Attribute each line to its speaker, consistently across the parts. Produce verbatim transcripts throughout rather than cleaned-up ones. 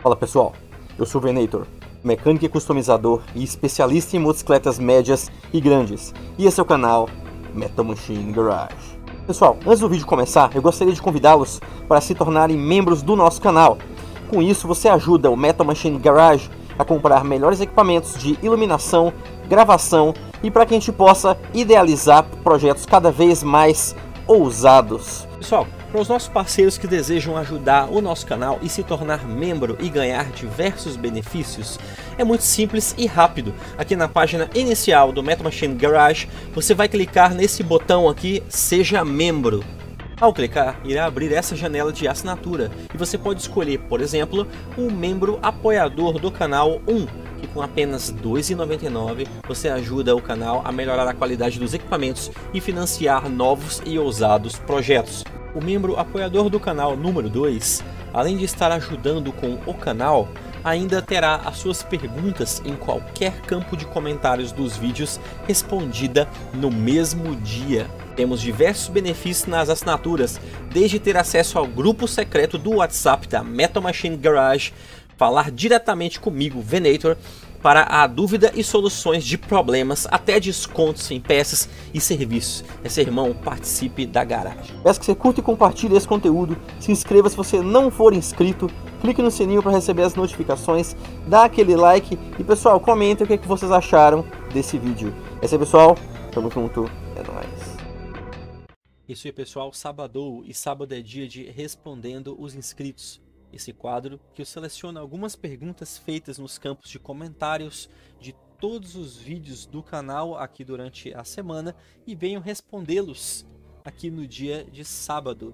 Speaker 1: Fala pessoal, eu sou o Venator, mecânico e customizador e especialista em motocicletas médias e grandes, e esse é o canal Metal Machine Garage. Pessoal, antes do vídeo começar, eu gostaria de convidá-los para se tornarem membros do nosso canal. Com isso você ajuda o Metal Machine Garage a comprar melhores equipamentos de iluminação, gravação e para que a gente possa idealizar projetos cada vez mais ousados.
Speaker 2: Pessoal, para os nossos parceiros que desejam ajudar o nosso canal e se tornar membro e ganhar diversos benefícios, é muito simples e rápido. Aqui na página inicial do Metal Machine Garage, você vai clicar nesse botão aqui, Seja Membro. Ao clicar, irá abrir essa janela de assinatura e você pode escolher, por exemplo, um membro apoiador do canal um, que com apenas dois reais e noventa e nove centavos você ajuda o canal a melhorar a qualidade dos equipamentos e financiar novos e ousados projetos. O membro apoiador do canal número dois, além de estar ajudando com o canal, ainda terá as suas perguntas em qualquer campo de comentários dos vídeos respondida no mesmo dia. Temos diversos benefícios nas assinaturas, desde ter acesso ao grupo secreto do WhatsApp da Metal Machine Garage, falar diretamente comigo, Venator, para a dúvida e soluções de problemas, até descontos em peças e serviços. Esse irmão, participe da garagem.
Speaker 1: Peço que você curta e compartilhe esse conteúdo, se inscreva se você não for inscrito, clique no sininho para receber as notificações, dá aquele like e pessoal, comentem o que, é que vocês acharam desse vídeo. É isso aí pessoal, tamo junto, é nóis.
Speaker 2: Isso aí pessoal, sábado e sábado é dia de Respondendo os Inscritos. Esse quadro que eu seleciono algumas perguntas feitas nos campos de comentários de todos os vídeos do canal aqui durante a semana e venho respondê-los aqui no dia de sábado.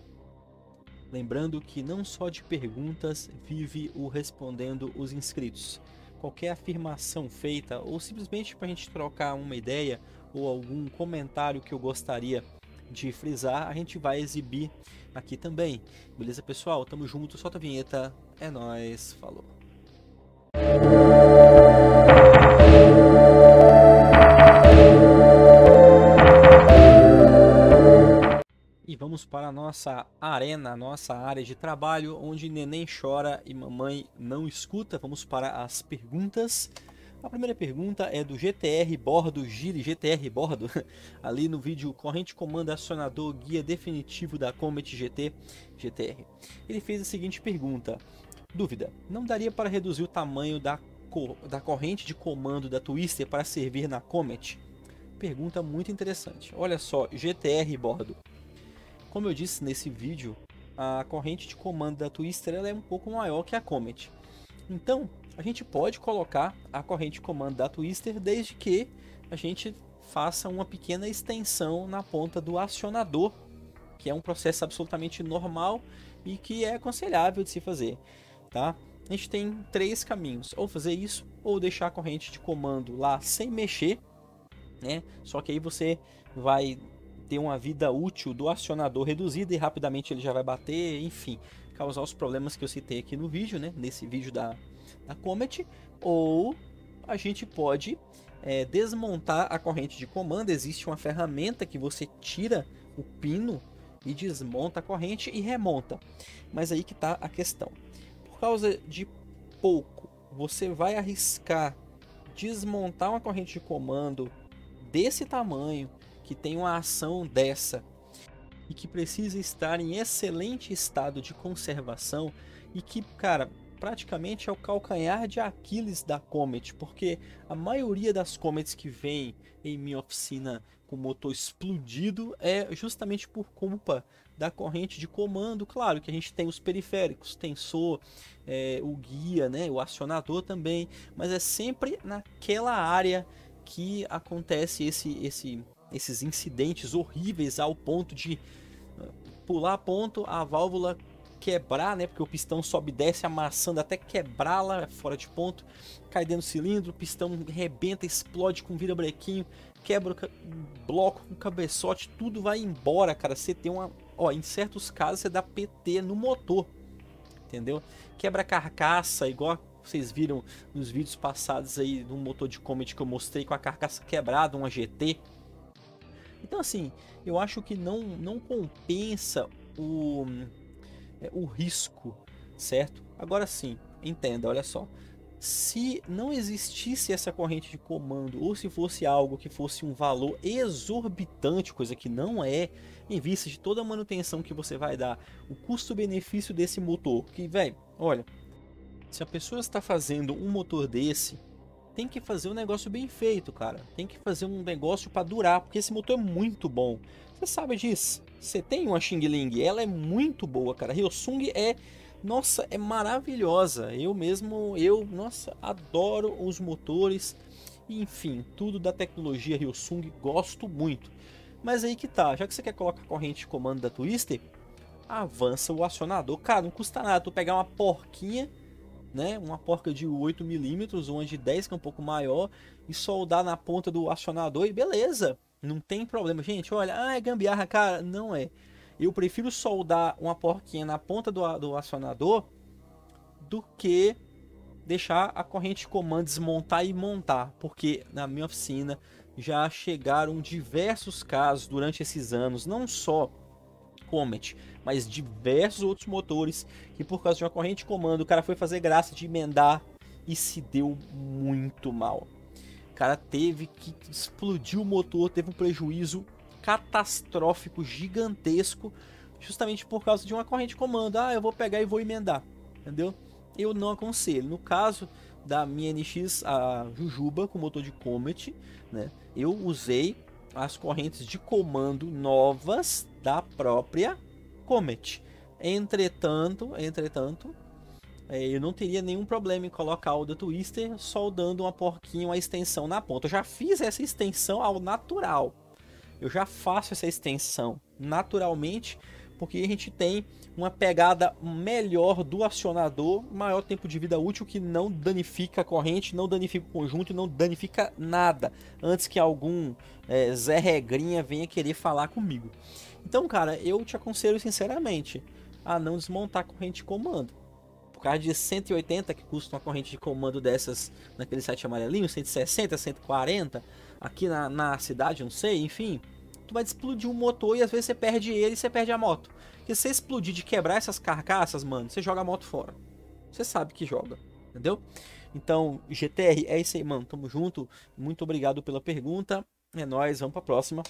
Speaker 2: Lembrando que não só de perguntas vive o Respondendo os Inscritos. Qualquer afirmação feita ou simplesmente para a gente trocar uma ideia ou algum comentário que eu gostaria de frisar, a gente vai exibir aqui também. Beleza, pessoal? Tamo junto, solta a vinheta. É nóis, falou. E vamos para a nossa arena, nossa área de trabalho, onde neném chora e mamãe não escuta. Vamos para as perguntas. A primeira pergunta é do G T R Bordo, Gire G T R Bordo, ali no vídeo Corrente Comando Acionador Guia Definitivo da Comet G T G T R. Ele fez a seguinte pergunta: dúvida, não daria para reduzir o tamanho da, cor, da corrente de comando da Twister para servir na Comet? Pergunta muito interessante. Olha só, G T R Bordo. Como eu disse nesse vídeo, a corrente de comando da Twister ela é um pouco maior que a Comet. Então, a gente pode colocar a corrente de comando da Twister desde que a gente faça uma pequena extensão na ponta do acionador, que é um processo absolutamente normal e que é aconselhável de se fazer, tá? A gente tem três caminhos: ou fazer isso, ou deixar a corrente de comando lá sem mexer, né? Só que aí você vai ter uma vida útil do acionador reduzida e rapidamente ele já vai bater, enfim, causar os problemas que eu citei aqui no vídeo, né? Nesse vídeo da da Comet. Ou a gente pode é, desmontar a corrente de comando. Existe uma ferramenta que você tira o pino e desmonta a corrente e remonta. Mas aí que está a questão: por causa de pouco, você vai arriscar desmontar uma corrente de comando desse tamanho, que tem uma ação dessa e que precisa estar em excelente estado de conservação e que, cara, praticamente é o calcanhar de Aquiles da Comet, porque a maioria das Comets que vem em minha oficina com o motor explodido é justamente por culpa da corrente de comando. Claro que a gente tem os periféricos, tensor, é, o guia, né, o acionador também, mas é sempre naquela área que acontece esse, esse, esses incidentes horríveis ao ponto de pular ponto, a válvula quebrar, né, porque o pistão sobe e desce amassando até quebrá-la fora de ponto, cai dentro do cilindro, o pistão rebenta, explode com vira-brequinho, quebra o bloco com cabeçote, tudo vai embora, cara. Você tem uma, ó, em certos casos você dá P T no motor, entendeu? Quebra a carcaça, igual vocês viram nos vídeos passados aí no motor de Comet que eu mostrei com a carcaça quebrada, uma G T. Então assim, eu acho que não, não compensa o, o risco, certo? Agora sim, entenda, olha só. Se não existisse essa corrente de comando, ou se fosse algo que fosse um valor exorbitante, coisa que não é, em vista de toda a manutenção que você vai dar, o custo-benefício desse motor, que, velho, olha, se a pessoa está fazendo um motor desse, tem que fazer um negócio bem feito, cara. Tem que fazer um negócio para durar, porque esse motor é muito bom. Você sabe disso. Você tem uma Xing Ling, ela é muito boa, cara. A Hyosung é... Nossa, é maravilhosa. Eu mesmo, eu, nossa, adoro os motores. Enfim, tudo da tecnologia Hyosung, gosto muito. Mas aí que tá, já que você quer colocar a corrente de comando da Twister, avança o acionador. Cara, não custa nada tu pegar uma porquinha, né, uma porca de oito milímetros, uma de dez que é um pouco maior, e soldar na ponta do acionador e beleza. Não tem problema, gente. Olha, ah, é gambiarra, cara. Não é. Eu prefiro soldar uma porquinha na ponta do, do acionador do que deixar a corrente de comando desmontar e montar. Porque na minha oficina já chegaram diversos casos durante esses anos, não só Comet, mas diversos outros motores que por causa de uma corrente de comando o cara foi fazer graça de emendar e se deu muito mal. O cara teve que explodir o motor, teve um prejuízo catastrófico, gigantesco, justamente por causa de uma corrente de comando. Ah, eu vou pegar e vou emendar, entendeu? Eu não aconselho. No caso da minha N X, a Jujuba, com motor de Comet, né, eu usei as correntes de comando novas da própria Comet. Entretanto, entretanto, eu não teria nenhum problema em colocar o da Twister soldando uma porquinha, uma extensão na ponta. Eu já fiz essa extensão ao natural. Eu já faço essa extensão naturalmente, porque a gente tem uma pegada melhor do acionador, maior tempo de vida útil, que não danifica a corrente, não danifica o conjunto, não danifica nada, antes que algum é, Zé Regrinha venha querer falar comigo. Então, cara, eu te aconselho sinceramente a não desmontar a corrente de comando. Por causa de cento e oitenta que custa uma corrente de comando dessas naquele site amarelinho, cento e sessenta, cento e quarenta, aqui na, na cidade, não sei, enfim, tu vai explodir um motor e às vezes você perde ele e você perde a moto. Porque se você explodir de quebrar essas carcaças, mano, você joga a moto fora. Você sabe que joga, entendeu? Então, G T R, é isso aí, mano, tamo junto, muito obrigado pela pergunta, é nóis, vamos pra próxima.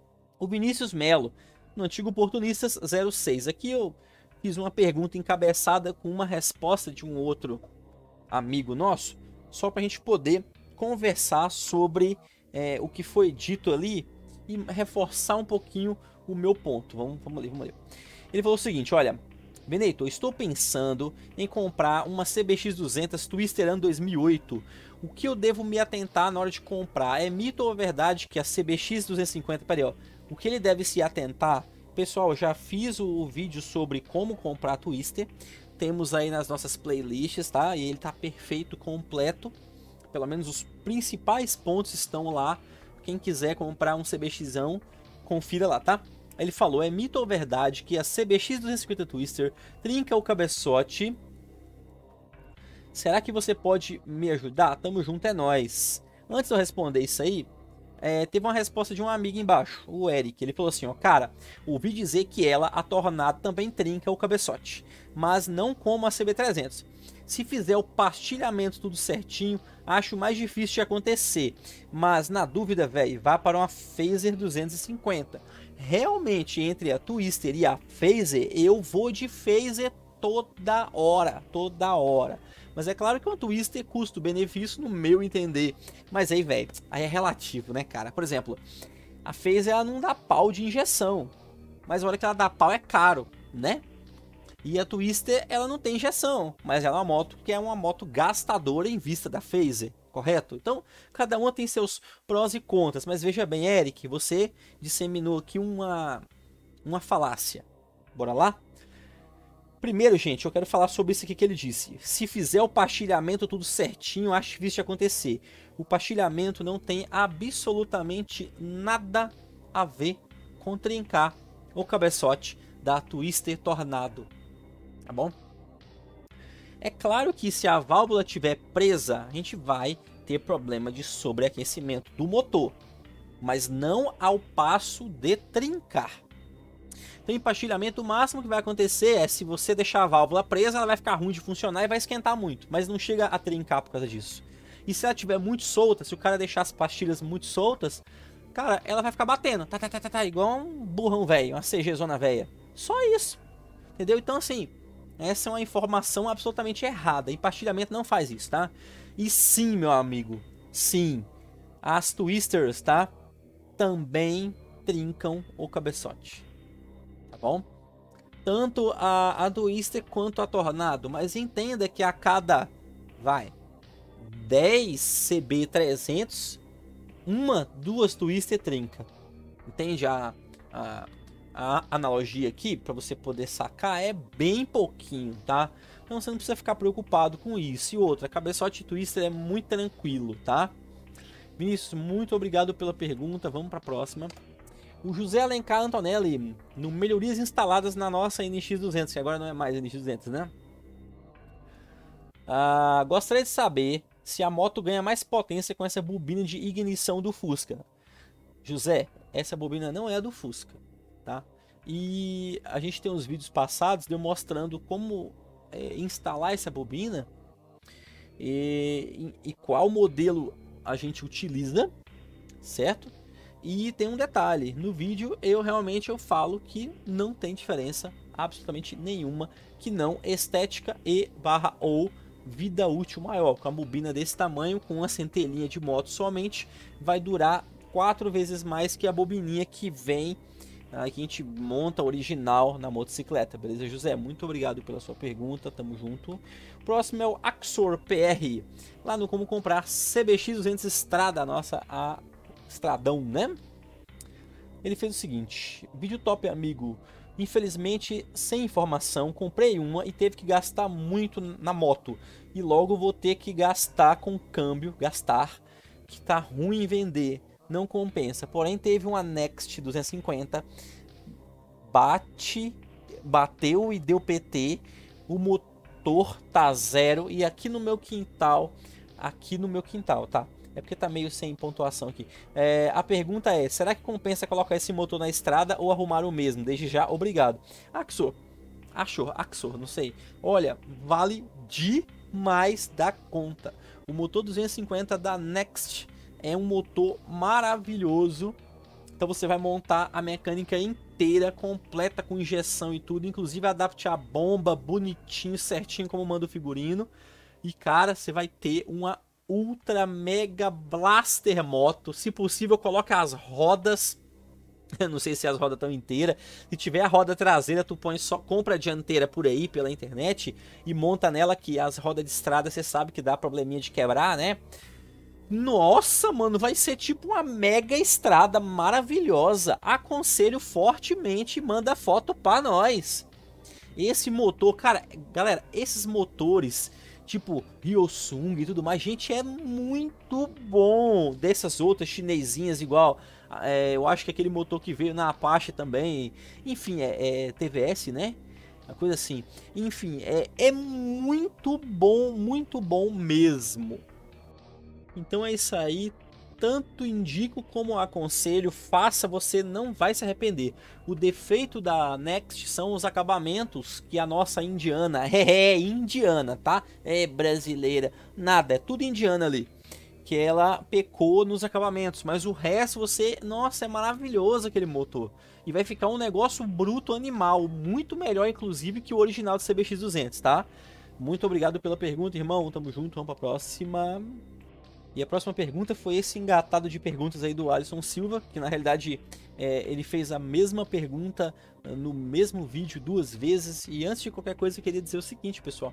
Speaker 2: O Vinícius Melo, no Antigo Oportunistas zero seis, aqui eu fiz uma pergunta encabeçada com uma resposta de um outro amigo nosso, só pra gente poder conversar sobre é, o que foi dito ali e reforçar um pouquinho o meu ponto. Vamos, vamos ler, vamos ler. Ele falou o seguinte, olha, Benito, estou pensando em comprar uma C B X duzentos Twister ano dois mil e oito. O que eu devo me atentar na hora de comprar? É mito ou verdade que a C B X duzentos e cinquenta... Peraí, ó. O que ele deve se atentar? Pessoal, já fiz o vídeo sobre como comprar a Twister. Temos aí nas nossas playlists, tá? E ele tá perfeito, completo. Pelo menos os principais pontos estão lá. Quem quiser comprar um CBXão, confira lá, tá? Ele falou, é mito ou verdade que a C B X duzentos e cinquenta Twister trinca o cabeçote? Será que você pode me ajudar? Tamo junto, é nóis. Antes de eu responder isso aí, é, teve uma resposta de um amigo embaixo, o Eric. Ele falou assim, ó, cara, ouvi dizer que ela, a Tornado, também trinca o cabeçote, mas não como a C B trezentos. Se fizer o pastilhamento tudo certinho, acho mais difícil de acontecer. Mas na dúvida, velho, vá para uma Phaser duzentos e cinquenta. Realmente, entre a Twister e a Phaser, eu vou de Phaser toda hora, toda hora. Mas é claro que uma Twister custo-benefício no meu entender. Mas aí, velho, aí é relativo, né, cara? Por exemplo, a Phaser ela não dá pau de injeção. Mas a hora que ela dá pau é caro, né? E a Twister, ela não tem injeção, mas ela é uma moto que é uma moto gastadora em vista da Phaser, correto? Então, cada uma tem seus prós e contras, mas veja bem, Eric, você disseminou aqui uma, uma falácia. Bora lá? Primeiro, gente, eu quero falar sobre isso aqui que ele disse. Se fizer o pastilhamento tudo certinho, acho difícil de acontecer. O pastilhamento não tem absolutamente nada a ver com trincar o cabeçote da Twister Tornado. Tá bom? É claro que se a válvula estiver presa, a gente vai ter problema de sobreaquecimento do motor, mas não ao passo de trincar. Então, empastilhamento, o máximo que vai acontecer é se você deixar a válvula presa, ela vai ficar ruim de funcionar e vai esquentar muito, mas não chega a trincar por causa disso. E se ela estiver muito solta, se o cara deixar as pastilhas muito soltas, cara, ela vai ficar batendo, tá, tá, tá, tá, tá, igual um burrão velho, uma C G zona velha. Só isso, entendeu? Então, assim, essa é uma informação absolutamente errada. Empastilhamento não faz isso, tá? E sim, meu amigo, sim, as twisters, tá? Também trincam o cabeçote, tá bom? Tanto a, a twister quanto a tornado, mas entenda que a cada, vai, dez C B trezentos, uma, duas twister trinca. Entende a, a, a analogia aqui? Para você poder sacar, é bem pouquinho, tá? Então você não precisa ficar preocupado com isso. E outra, cabeçote twister é muito tranquilo, tá? Vinícius, muito obrigado pela pergunta. Vamos para a próxima. O José Alencar Antonelli, no melhorias instaladas na nossa N X duzentos, que agora não é mais N X duzentos, né? Ah, gostaria de saber se a moto ganha mais potência com essa bobina de ignição do Fusca. José, essa bobina não é a do Fusca, tá? E a gente tem uns vídeos passados deu mostrando como é, instalar essa bobina e, e qual modelo a gente utiliza, certo? E tem um detalhe, no vídeo eu realmente eu falo que não tem diferença absolutamente nenhuma, que não estética e barra ou vida útil maior. Com a bobina desse tamanho, com uma centelhinha de moto somente, vai durar quatro vezes mais que a bobininha que vem, ah, que a gente monta original na motocicleta, beleza, José? Muito obrigado pela sua pergunta, tamo junto. O próximo é o Axor P R, lá no Como Comprar C B X duzentos Estrada, nossa, a Estradão, né? Ele fez o seguinte, vídeo top, amigo. Infelizmente, sem informação, comprei uma e teve que gastar muito na moto. E logo vou ter que gastar com câmbio, gastar, que tá ruim em vender, não compensa. Porém, teve uma Next duzentos e cinquenta, bate, bateu e deu P T, o motor tá zero e aqui no meu quintal, aqui no meu quintal, tá? É porque tá meio sem pontuação aqui. É, a pergunta é, será que compensa colocar esse motor na estrada ou arrumar o mesmo? Desde já, obrigado. Axor, Axor, Axor, não sei. Olha, vale demais da conta. O motor duzentos e cinquenta da Next é um motor maravilhoso. Então você vai montar a mecânica inteira, completa com injeção e tudo. Inclusive adapte a bomba bonitinho, certinho como manda o figurino. E cara, você vai ter uma ultra mega blaster moto. Se possível, coloque as rodas. Eu não sei se as rodas estão inteiras. Se tiver a roda traseira, tu põe só, compra a dianteira por aí pela internet e monta nela, que as rodas de estrada você sabe que dá probleminha de quebrar, né? Nossa, mano, vai ser tipo uma mega estrada maravilhosa. Aconselho fortemente, manda foto pra nós. Esse motor, cara, galera, esses motores tipo Hyosung e tudo mais, gente, é muito bom. Dessas outras chinesinhas igual, é, eu acho que aquele motor que veio na Apache também, enfim, é, é T V S, né? Uma coisa assim. Enfim, é, é muito bom, muito bom mesmo. Então é isso aí. Tanto indico como aconselho, faça, você não vai se arrepender. O defeito da Next são os acabamentos que a nossa indiana, é, é indiana, tá? É brasileira, nada, é tudo indiana ali. Que ela pecou nos acabamentos, mas o resto você, nossa, é maravilhoso aquele motor. E vai ficar um negócio bruto animal, muito melhor inclusive que o original do C B X duzentos, tá? Muito obrigado pela pergunta, irmão, tamo junto, vamos pra próxima. E a próxima pergunta foi esse engatado de perguntas aí do Alisson Silva, que na realidade é, ele fez a mesma pergunta no mesmo vídeo duas vezes. E antes de qualquer coisa eu queria dizer o seguinte, pessoal.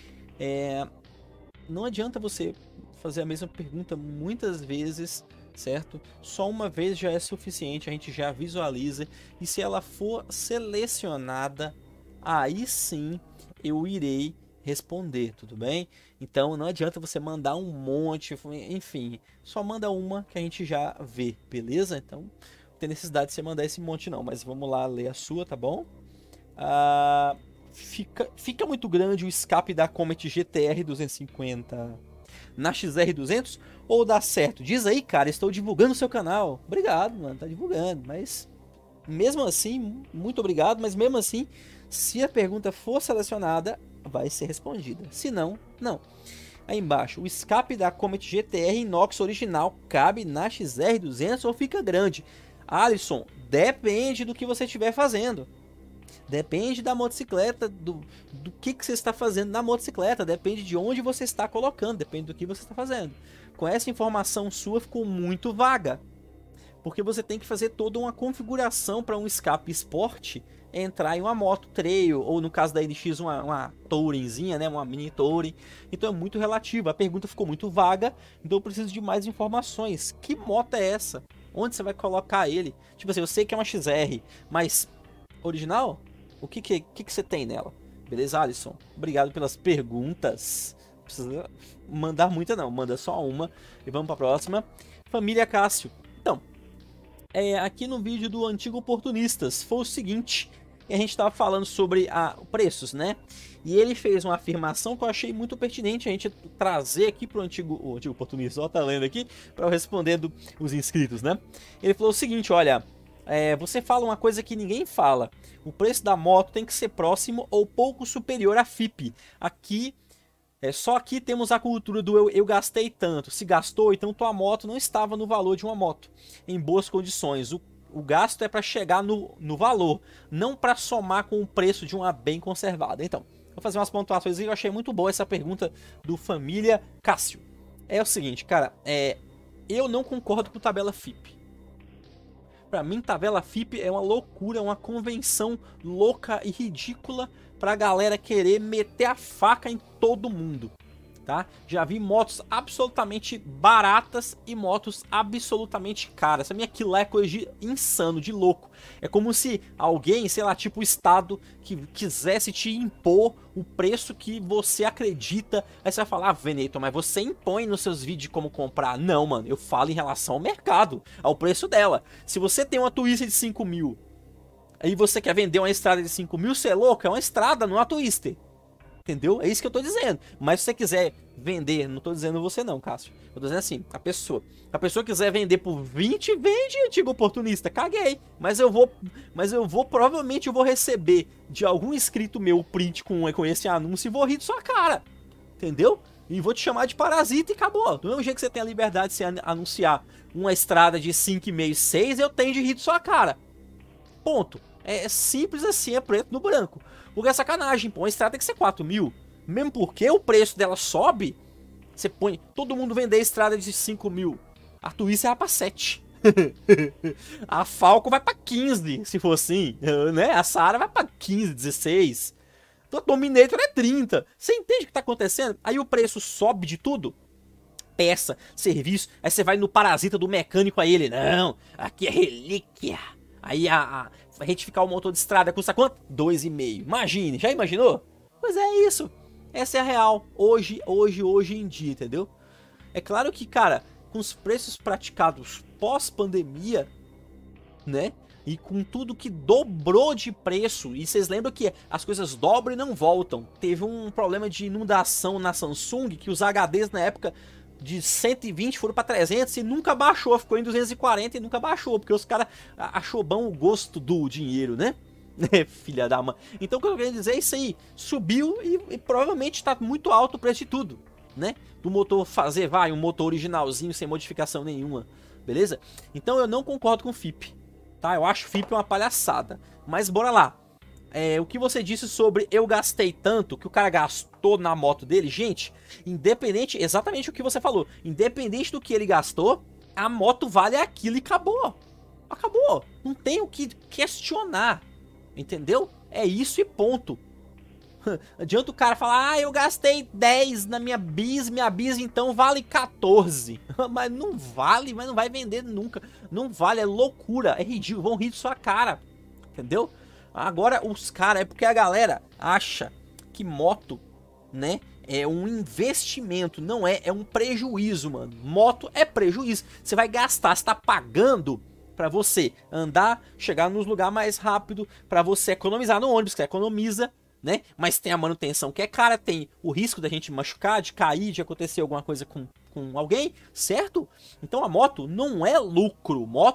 Speaker 2: É, não adianta você fazer a mesma pergunta muitas vezes, certo? Só uma vez já é suficiente, a gente já visualiza. E se ela for selecionada, aí sim eu irei responder, tudo bem? Então não adianta você mandar um monte, enfim, só manda uma que a gente já vê, beleza? Então não tem necessidade de você mandar esse monte não, mas vamos lá ler a sua, tá bom? Ah, fica, fica muito grande o escape da Comet G T R duzentos e cinquenta na X R duzentos ou dá certo? Diz aí, cara, estou divulgando o seu canal. Obrigado, mano, tá divulgando, mas Mesmo assim, muito obrigado, mas mesmo assim, se a pergunta for selecionada, vai ser respondida. Se não, não. Aí embaixo, o escape da Comet G T R inox original cabe na X R duzentos ou fica grande? Alisson, depende do que você estiver fazendo. Depende da motocicleta, do, do que, que você está fazendo na motocicleta, depende de onde você está colocando, depende do que você está fazendo. Com essa informação sua ficou muito vaga, porque você tem que fazer toda uma configuração para um escape Sport entrar em uma moto trail, ou no caso da N X uma, uma touringzinha, né, uma mini touring. Então é muito relativo, a pergunta ficou muito vaga, então eu preciso de mais informações. Que moto é essa? Onde você vai colocar ele? Tipo assim, eu sei que é uma X R, mas original? O que que, que que você tem nela? Beleza, Alisson? Obrigado pelas perguntas. Não precisa mandar muita não, manda só uma. E vamos para a próxima. Família Cássio. Então, é, aqui no vídeo do Antigo Oportunistas foi o seguinte. A gente estava falando sobre a, preços, né? E ele fez uma afirmação que eu achei muito pertinente a gente trazer aqui para o Antigo, o Antigo Oportunista. Ó, tá lendo aqui para eu responder do, os inscritos, né? Ele falou o seguinte, olha... É, você fala uma coisa que ninguém fala. O preço da moto tem que ser próximo ou pouco superior à F I P. Aqui, é, só aqui temos a cultura do eu, eu gastei tanto. Se gastou, então tua moto não estava no valor de uma moto em boas condições. O, o gasto é para chegar no, no valor, não para somar com o preço de uma bem conservada. Então, vou fazer umas pontuações e eu achei muito boa essa pergunta do Família Cássio. É o seguinte, cara, é, eu não concordo com tabela F I P. Pra mim, tabela F I P é uma loucura, uma convenção louca e ridícula pra galera querer meter a faca em todo mundo, tá? Já vi motos absolutamente baratas e motos absolutamente caras. A minha aquilo lá é coisa de insano, de louco. É como se alguém, sei lá, tipo o Estado, que quisesse te impor o preço que você acredita. Aí você vai falar, ah, Veneto, mas você impõe nos seus vídeos como comprar. Não, mano, eu falo em relação ao mercado, ao preço dela. Se você tem uma Twister de cinco mil, aí você quer vender uma estrada de cinco mil, você é louco, é uma estrada, não é uma Twister. Entendeu? É isso que eu tô dizendo. Mas se você quiser vender, não tô dizendo você não, Cássio. Eu tô dizendo assim, a pessoa. A pessoa quiser vender por vinte, vende, Antigo Oportunista. Caguei. Mas eu vou, mas eu vou, provavelmente eu vou receber de algum inscrito meu o print com, com esse anúncio e vou rir de sua cara. Entendeu? E vou te chamar de parasita e acabou. Do mesmo jeito que você tem a liberdade de se anunciar uma estrada de cinco vírgula cinco, seis, eu tenho de rir de sua cara. Ponto. É simples assim, é preto no branco. Porque é sacanagem, pô, uma estrada tem que ser quatro mil. Mesmo porque o preço dela sobe, você põe, todo mundo vender estrada de cinco mil. A Twister vai pra sete. A Falcon vai pra quinze, se for assim, né? A Saara vai pra quinze, dezesseis. Então a Dominator é trinta. Você entende o que tá acontecendo? Aí o preço sobe de tudo. Peça, serviço, aí você vai no parasita do mecânico, aí ele, não, aqui é relíquia. Aí a, a retificar o motor de estrada custa quanto? dois e meio. Imagine, já imaginou? Pois é isso. Essa é a real. Hoje, hoje, hoje em dia, entendeu? É claro que, cara, com os preços praticados pós-pandemia, né? E com tudo que dobrou de preço. E vocês lembram que as coisas dobram e não voltam. Teve um problema de inundação na Samsung, que os H Ds na época de cento e vinte foram para trezentos e nunca baixou, ficou em duzentos e quarenta e nunca baixou, porque os caras achou bom o gosto do dinheiro, né? Filha da mãe. Então o que eu quero dizer é isso aí, subiu e, e provavelmente está muito alto o preço de tudo, né? Do motor fazer, vai, um motor originalzinho sem modificação nenhuma, beleza? Então eu não concordo com o F I P, tá? Eu acho o F I P uma palhaçada, mas bora lá. É, o que você disse sobre eu gastei tanto, que o cara gastou na moto dele, gente, independente, exatamente o que você falou, independente do que ele gastou, a moto vale aquilo e acabou. Acabou. Não tem o que questionar, entendeu? É isso e ponto. Adianta o cara falar, ah, eu gastei dez na minha bis, minha bis então vale quatorze. Mas não vale, mas não vai vender nunca. Não vale, é loucura, é ridículo, vão rir de sua cara, entendeu? Agora os caras, é porque a galera acha que moto, né, é um investimento, não é, é um prejuízo, mano. Moto é prejuízo, você vai gastar, você tá pagando pra você andar, chegar nos lugares mais rápido, pra você economizar no ônibus, que você economiza, né, mas tem a manutenção que é cara, tem o risco da gente machucar, de cair, de acontecer alguma coisa com, com alguém, certo? Então a moto não é lucro, moto é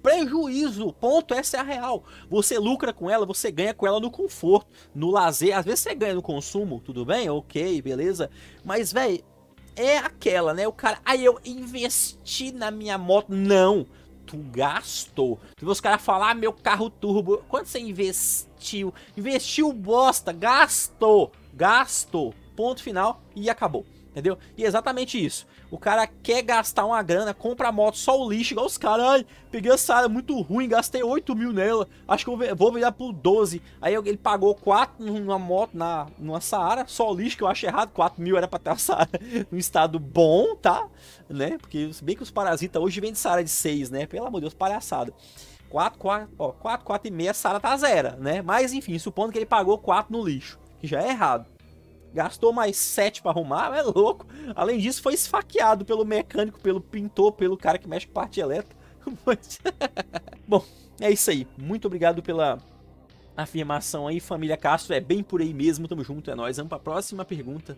Speaker 2: prejuízo. Ponto, essa é a real. Você lucra com ela, você ganha com ela no conforto, no lazer. Às vezes você ganha no consumo, tudo bem? Ok, beleza. Mas, velho, é aquela, né? O cara, aí eu investi na minha moto. Não, tu gastou. Tu vê os caras falar, ah, meu carro turbo. Quanto você investiu? Investiu bosta, gastou. Gastou. Ponto final e acabou. Entendeu? E é exatamente isso. O cara quer gastar uma grana, compra a moto só o lixo, igual os caras. Ai, peguei essa área muito ruim, gastei oito mil nela. Acho que eu vou virar por doze. Aí ele pagou quatro numa moto, na, numa Saara, só o lixo, que eu acho errado. quatro mil era pra ter uma Saara num estado bom, tá? Né? Porque se bem que os parasitas hoje vendem Saara de seis, né? Pelo amor de Deus, palhaçada. quatro, quatro, ó, quatro, quatro e meio, a Saara tá zero, né? Mas enfim, supondo que ele pagou quatro no lixo, que já é errado. Gastou mais sete pra arrumar, é louco. Além disso, foi esfaqueado pelo mecânico, pelo pintor, pelo cara que mexe com parte elétrica. Bom, é isso aí. Muito obrigado pela afirmação aí, família Castro. É bem por aí mesmo, tamo junto, é nóis. Vamos pra próxima pergunta.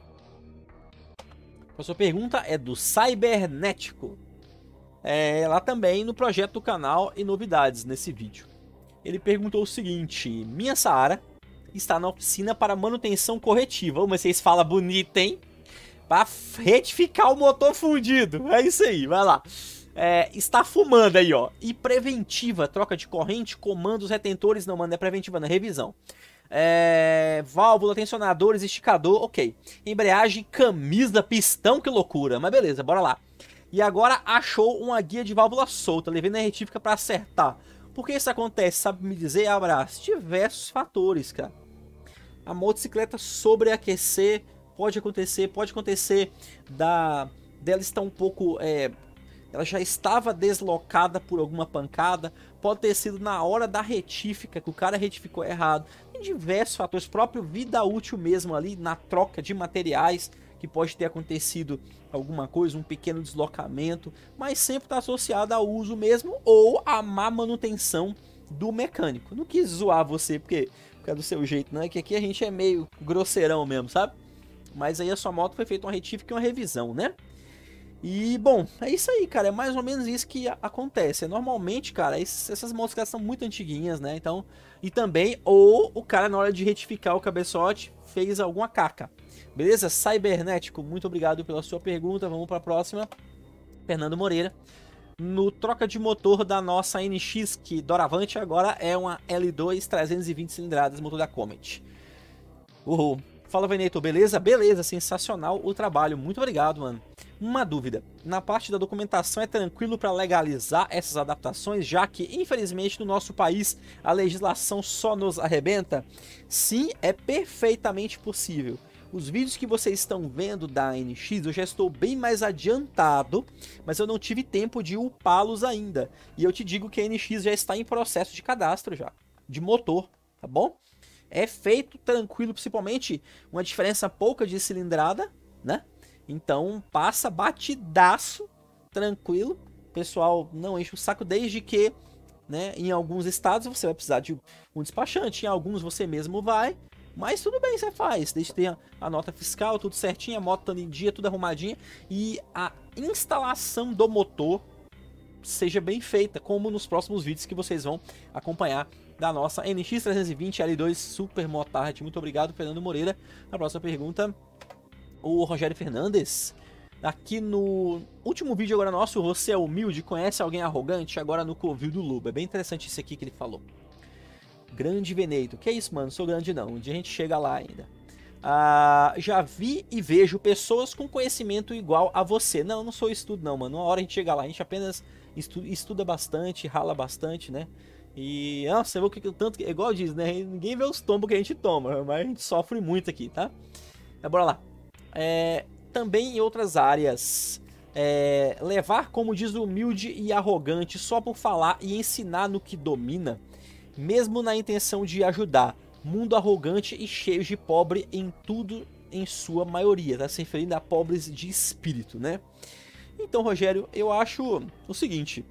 Speaker 2: A próxima pergunta é do Cybernético. É lá também no projeto do canal e novidades nesse vídeo. Ele perguntou o seguinte: minha Saara está na oficina para manutenção corretiva. Ô, mas vocês falam bonito, hein? Para retificar o motor fundido. É isso aí, vai lá. É, está fumando aí, ó. E preventiva, troca de corrente, comandos, retentores. Não, mano, é preventiva, não é revisão. É, válvula, tensionadores, esticador, ok. Embreagem, camisa, pistão, que loucura. Mas beleza, bora lá. E agora achou uma guia de válvula solta. Levei na retífica para acertar. Por que isso acontece? Sabe me dizer, Abraço? Diversos fatores, cara. A motocicleta sobreaquecer, pode acontecer, pode acontecer da, dela estar um pouco, é, ela já estava deslocada por alguma pancada, pode ter sido na hora da retífica, que o cara retificou errado. Tem diversos fatores, próprio vida útil mesmo ali, na troca de materiais, que pode ter acontecido alguma coisa, um pequeno deslocamento, mas sempre está associado ao uso mesmo ou à má manutenção do mecânico. Não quis zoar você, porque... é do seu jeito, né? Que aqui a gente é meio grosseirão mesmo, sabe? Mas aí a sua moto foi feita uma retífica e uma revisão, né? E, bom, é isso aí, cara. É mais ou menos isso que acontece. Normalmente, cara, essas motos são muito antiguinhas, né? Então, e também, ou o cara na hora de retificar o cabeçote fez alguma caca. Beleza? Cybernético, muito obrigado pela sua pergunta. Vamos para a próxima. Fernando Moreira. No troca de motor da nossa N X, que doravante agora é uma L dois trezentos e vinte cilindradas, motor da Comet. Uhul. Fala, Veneto, beleza? Beleza, sensacional o trabalho, muito obrigado, mano. Uma dúvida, na parte da documentação é tranquilo para legalizar essas adaptações, já que, infelizmente, no nosso país a legislação só nos arrebenta? Sim, é perfeitamente possível. Os vídeos que vocês estão vendo da N X, eu já estou bem mais adiantado, mas eu não tive tempo de upá-los ainda. E eu te digo que a N X já está em processo de cadastro já, de motor, tá bom? É feito tranquilo, principalmente uma diferença pouca de cilindrada, né? Então passa batidaço, tranquilo. O pessoal não enche o saco desde que, né, em alguns estados você vai precisar de um despachante, em alguns você mesmo vai. Mas tudo bem, você faz, desde ter a nota fiscal, tudo certinho, a moto estando em dia, tudo arrumadinha. E a instalação do motor seja bem feita, como nos próximos vídeos que vocês vão acompanhar da nossa N X trezentos e vinte L dois Super Motard. Muito obrigado, Fernando Moreira. A próxima pergunta, o Rogério Fernandes. Aqui no último vídeo agora nosso, você é humilde, conhece alguém arrogante? Agora no Covil do Lobo. É bem interessante isso aqui que ele falou. Grande Veneito. Que é isso, mano? Sou grande não. Um dia a gente chega lá ainda. Ah, já vi e vejo pessoas com conhecimento igual a você. Não, não sou estudo não, mano. Uma hora a gente chega lá. A gente apenas estuda, estuda bastante, rala bastante, né? E, nossa, você vê o que tanto... Igual diz, né? Ninguém vê os tombos que a gente toma, mas a gente sofre muito aqui, tá? Mas bora lá. É, também em outras áreas... É, levar, como diz o humilde e arrogante, só por falar e ensinar no que domina... Mesmo na intenção de ajudar, mundo arrogante e cheio de pobre em tudo, em sua maioria, tá se referindo a pobres de espírito, né? Então, Rogério, eu acho o seguinte,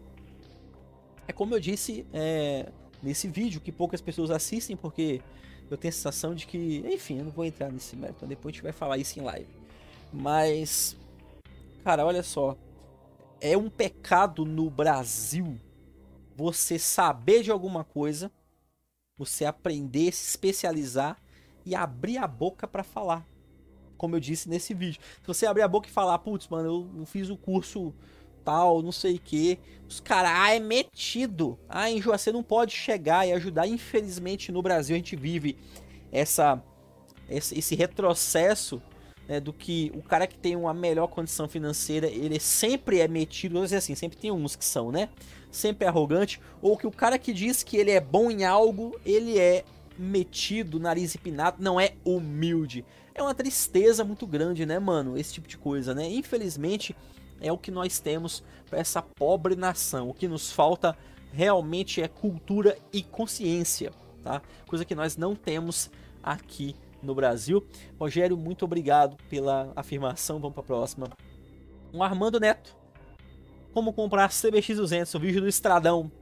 Speaker 2: é como eu disse é, nesse vídeo, que poucas pessoas assistem, porque eu tenho a sensação de que, enfim, eu não vou entrar nesse mérito, depois a gente vai falar isso em live. Mas, cara, olha só, é um pecado no Brasil você saber de alguma coisa, você aprender, se especializar e abrir a boca para falar. Como eu disse nesse vídeo. Se você abrir a boca e falar, putz, mano, eu, eu fiz o curso tal, não sei o que. Os caras, ah, é metido. Ah, enjoa, você não pode chegar e ajudar. Infelizmente, no Brasil, a gente vive essa, esse, esse retrocesso, né, do que o cara que tem uma melhor condição financeira, ele sempre é metido, vou dizer assim, sempre tem uns que são, né? Sempre é arrogante. Ou que o cara que diz que ele é bom em algo, ele é metido, nariz empinado, não é humilde. É uma tristeza muito grande, né, mano? Esse tipo de coisa, né? Infelizmente, é o que nós temos para essa pobre nação. O que nos falta realmente é cultura e consciência, tá? Coisa que nós não temos aqui no Brasil. Rogério, muito obrigado pela afirmação. Vamos para a próxima. Um Armando Neto. Como comprar C B X duzentos, um vídeo do Estradão.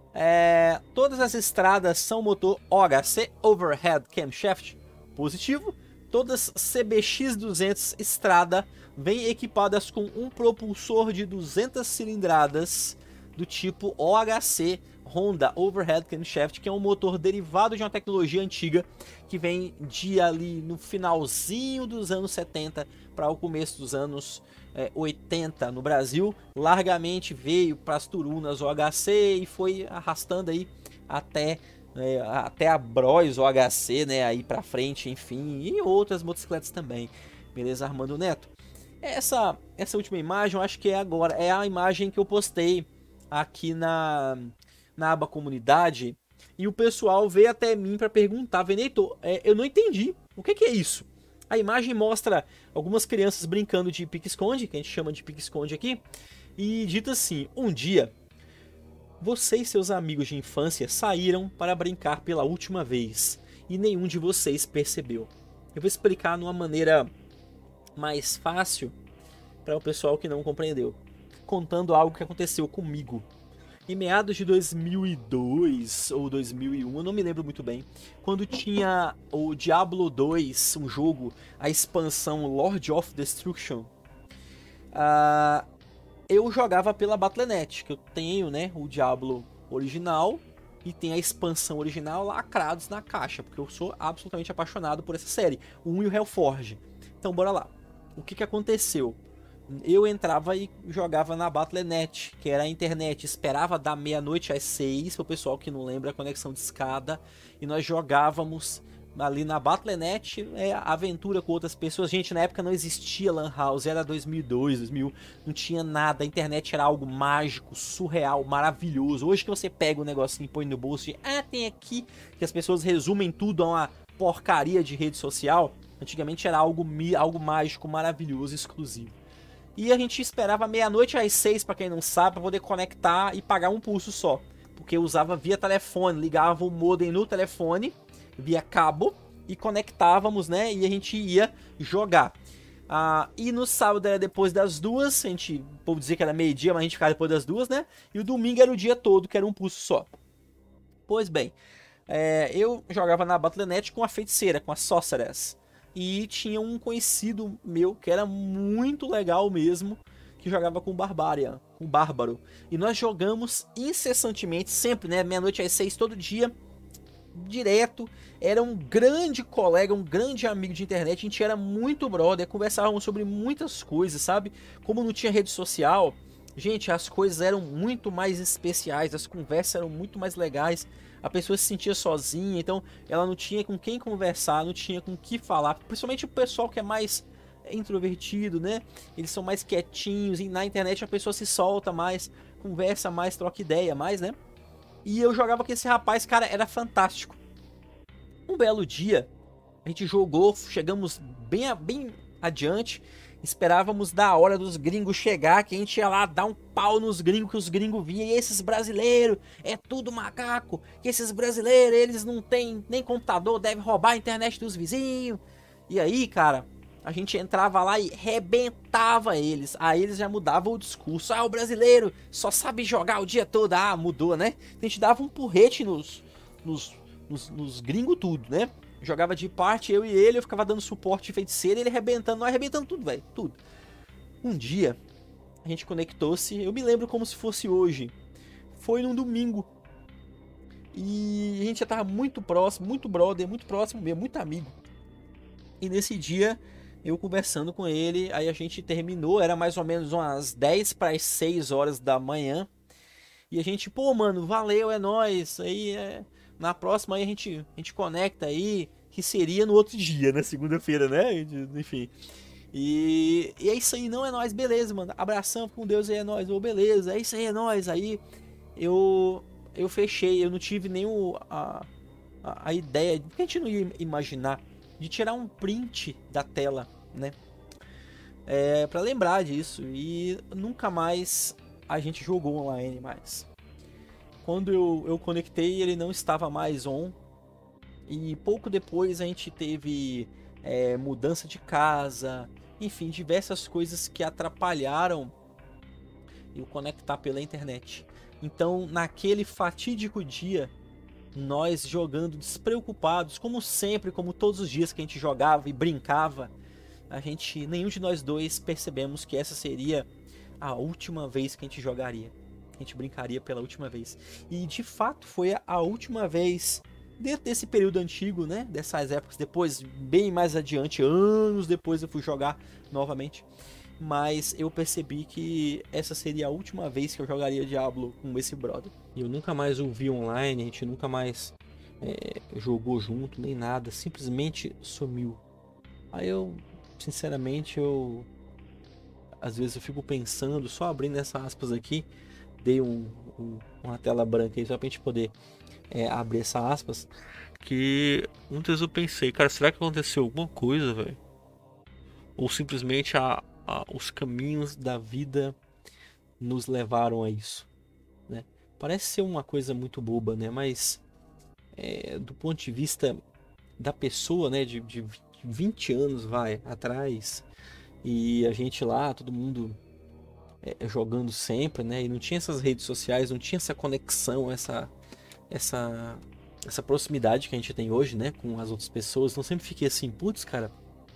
Speaker 2: É, todas as estradas são motor O H C, Overhead Camshaft, positivo. Todas C B X duzentos Estrada vêm equipadas com um propulsor de duzentas cilindradas do tipo O H C Honda Overhead Camshaft, que é um motor derivado de uma tecnologia antiga que vem de ali no finalzinho dos anos setenta para o começo dos anos é, oitenta no Brasil. Largamente veio para as turunas O H C e foi arrastando aí até É, até a Bros O H C, né, aí pra frente, enfim, e outras motocicletas também, beleza, Armando Neto? Essa, essa última imagem, eu acho que é agora, é a imagem que eu postei aqui na, na aba comunidade, e o pessoal veio até mim pra perguntar, Veneto, é, eu não entendi, o que, que é isso? A imagem mostra algumas crianças brincando de pique-esconde, que a gente chama de pique-esconde aqui, e dita assim, um dia... você e seus amigos de infância saíram para brincar pela última vez e nenhum de vocês percebeu. Eu vou explicar de uma maneira mais fácil para o pessoal que não compreendeu, contando algo que aconteceu comigo. Em meados de dois mil e dois ou dois mil e um, eu não me lembro muito bem, quando tinha o Diablo dois, um jogo, a expansão Lord of Destruction, uh, eu jogava pela Battle ponto net, que eu tenho, né, o Diablo original e tem a expansão original lacrados na caixa, porque eu sou absolutamente apaixonado por essa série, o um e o Hellforge. Então bora lá. O que que aconteceu? Eu entrava e jogava na Battle ponto net, que era a internet, esperava da meia-noite às seis, para o pessoal que não lembra, a conexão de escada, e nós jogávamos ali na Battle ponto net, é, aventura com outras pessoas. Gente, na época não existia Lan House, era dois mil e dois, dois mil, não tinha nada, a internet era algo mágico, surreal, maravilhoso. Hoje que você pega o negocinho e põe no bolso e, ah, tem aqui, que as pessoas resumem tudo a uma porcaria de rede social, antigamente era algo, algo mágico, maravilhoso, exclusivo. E a gente esperava meia-noite às seis, pra quem não sabe, pra poder conectar e pagar um pulso só, porque eu usava via telefone, ligava o modem no telefone, via cabo, e conectávamos, né, e a gente ia jogar. Ah, e no sábado era depois das duas, a gente, vou dizer que era meio-dia, mas a gente ficava depois das duas, né, e o domingo era o dia todo, que era um pulso só. Pois bem, é, eu jogava na Battle ponto net com a feiticeira, com a Sorceress, e tinha um conhecido meu que era muito legal mesmo, que jogava com o Barbarian, com o Bárbaro, e nós jogamos incessantemente, sempre, né, meia-noite às seis, todo dia, direto. Era um grande colega, um grande amigo de internet, a gente era muito brother, conversávamos sobre muitas coisas, sabe? Como não tinha rede social, gente, as coisas eram muito mais especiais, as conversas eram muito mais legais, a pessoa se sentia sozinha, então ela não tinha com quem conversar, não tinha com o que falar, principalmente o pessoal que é mais introvertido, né? Eles são mais quietinhos, e na internet a pessoa se solta mais, conversa mais, troca ideia mais, né? E eu jogava com esse rapaz, cara, era fantástico. Um belo dia, a gente jogou, chegamos bem, bem adiante, esperávamos da hora dos gringos chegar, que a gente ia lá dar um pau nos gringos, que os gringos vinham, e esses brasileiros, é tudo macaco, que esses brasileiros, eles não tem nem computador, devem roubar a internet dos vizinhos. E aí, cara, a gente entrava lá e rebentava eles. Aí eles já mudavam o discurso. Ah, o brasileiro só sabe jogar o dia todo. Ah, mudou, né? A gente dava um porrete nos, nos, nos, nos gringos tudo, né? Jogava de parte, eu e ele, eu ficava dando suporte de feiticeiro, ele arrebentando, nós arrebentando tudo, velho, tudo. Um dia, a gente conectou-se, eu me lembro como se fosse hoje. foi num domingo. E a gente já tava muito próximo, muito brother, muito próximo mesmo, muito amigo. E nesse dia, eu conversando com ele, aí a gente terminou, era mais ou menos umas dez para as seis horas da manhã. E a gente, pô, mano, valeu, é nóis. Aí, é... na próxima aí a gente, a gente conecta aí, que seria no outro dia, na segunda-feira, né? Enfim. E, e é isso aí, não é nóis, beleza, mano. Abração, com Deus aí, é nóis, ô, beleza, é isso aí, é nóis. Aí eu, eu fechei, eu não tive nem o, a, a, a ideia, a gente não ia imaginar, de tirar um print da tela, né? É, pra lembrar disso. E nunca mais a gente jogou online mais. Quando eu, eu conectei, ele não estava mais on. E pouco depois a gente teve é, mudança de casa, enfim, diversas coisas que atrapalharam eu conectar pela internet. Então, naquele fatídico dia, nós jogando despreocupados, como sempre, como todos os dias que a gente jogava e brincava, a gente, nenhum de nós dois percebemos que essa seria a última vez que a gente jogaria. A gente brincaria pela última vez. E de fato foi a última vez dentro desse período antigo, né? Dessas épocas. Depois, bem mais adiante, anos depois eu fui jogar novamente. Mas eu percebi que essa seria a última vez que eu jogaria Diablo com esse brother. E eu nunca mais o vi online, a gente nunca mais é, jogou junto, nem nada. Simplesmente sumiu. Aí eu, sinceramente, eu... às vezes eu fico pensando, só abrindo essas aspas aqui, dei um, um, uma tela branca aí só pra gente poder é, abrir essas aspas, que muitas vezes eu pensei, cara, será que aconteceu alguma coisa, velho? Ou simplesmente a, a, os caminhos da vida nos levaram a isso, né? Parece ser uma coisa muito boba, né? Mas é, do ponto de vista da pessoa, né, de, de vinte anos, vai, atrás, e a gente lá, todo mundo é, jogando sempre, né, e não tinha essas redes sociais, não tinha essa conexão, essa, essa, essa proximidade que a gente tem hoje, né, com as outras pessoas. Então sempre fiquei assim, putz, cara,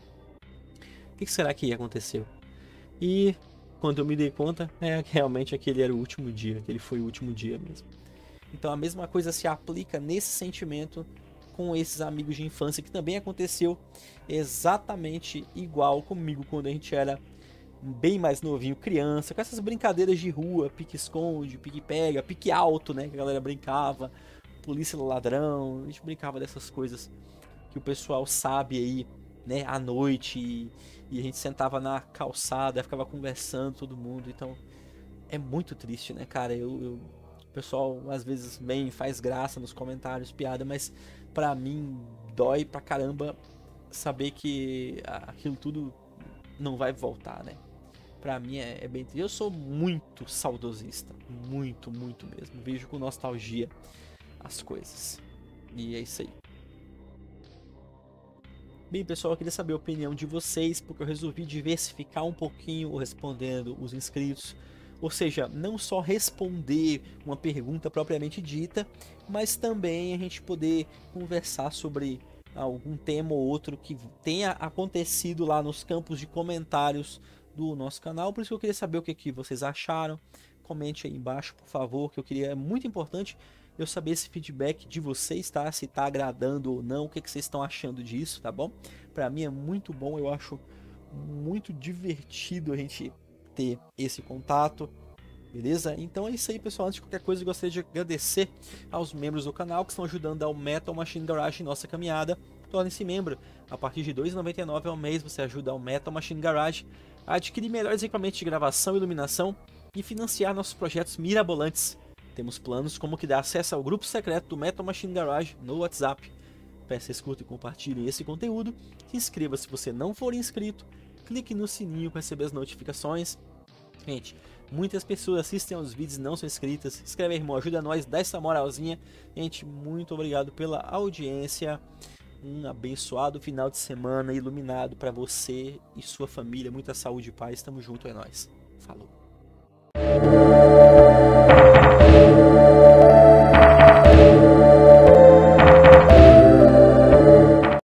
Speaker 2: o que, que será que aconteceu? E quando eu me dei conta, é que realmente aquele era o último dia, aquele foi o último dia mesmo. Então a mesma coisa se aplica nesse sentimento com esses amigos de infância, que também aconteceu exatamente igual comigo quando a gente era bem mais novinho, criança, com essas brincadeiras de rua, pique-esconde, pique-pega, pique-alto, né, que a galera brincava, polícia ladrão, a gente brincava dessas coisas que o pessoal sabe aí, né, à noite, e, e a gente sentava na calçada, ficava conversando, todo mundo. Então é muito triste, né, cara, eu, eu o pessoal às vezes vem, faz graça nos comentários, piada, mas pra mim dói pra caramba saber que aquilo tudo não vai voltar, né? Pra mim é, é bem triste. Eu sou muito saudosista, muito, muito mesmo. Vejo com nostalgia as coisas. E é isso aí. Bem, pessoal, eu queria saber a opinião de vocês, porque eu resolvi diversificar um pouquinho respondendo os inscritos. Ou seja, não só responder uma pergunta propriamente dita, mas também a gente poder conversar sobre algum tema ou outro que tenha acontecido lá nos campos de comentários do nosso canal. Por isso que eu queria saber o que, que vocês acharam. Comente aí embaixo, por favor, que eu queria, é muito importante eu saber esse feedback de vocês, tá? Se tá agradando ou não, o que, que vocês estão achando disso, tá bom? Pra mim é muito bom, eu acho muito divertido a gente ter esse contato, beleza? Então é isso aí, pessoal. Antes de qualquer coisa, eu gostaria de agradecer aos membros do canal que estão ajudando ao Metal Machine Garage em nossa caminhada. Torne-se membro. A partir de dois reais e noventa e nove centavos ao mês, você ajuda ao Metal Machine Garage a adquirir melhores equipamentos de gravação e iluminação e financiar nossos projetos mirabolantes. Temos planos como que dar acesso ao grupo secreto do Metal Machine Garage no WhatsApp. Peça, escuta e compartilhem esse conteúdo. Se inscreva se você não for inscrito. Clique no sininho para receber as notificações. Gente, muitas pessoas assistem aos vídeos e não são inscritas. Se inscreve aí, irmão, ajuda nós, dá essa moralzinha. Gente, muito obrigado pela audiência. Um abençoado final de semana iluminado para você e sua família. Muita saúde e paz. Tamo junto, é nóis. Falou.